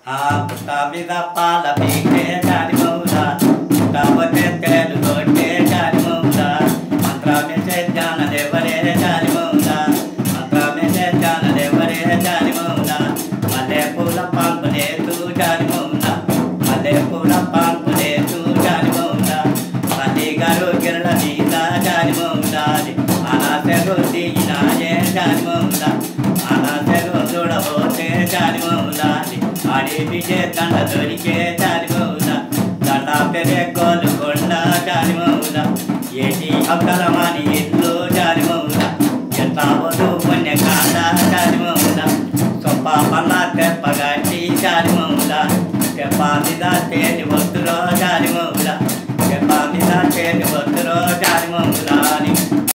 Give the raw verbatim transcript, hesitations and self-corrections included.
Ah, putamida pala pike jari mauda, putabote telu gote jari mauda, mantra me se jana devare jari mauda, mantra me se jana devare jari mauda, male pula pampane tu jari mauda, male pula pampane tu jari mauda, mali garu kirla dita jari mauda, ana se roti ina je jari mauda, ana se rotura bote jari mauda. Adi bije tanda dorike jari mauda, tanda pere golu konda jari mauda, yeti abdalamani illu jari mauda, yetta bodu punya kanda jari mauda, sopa pala te pagati jari mauda, te padida te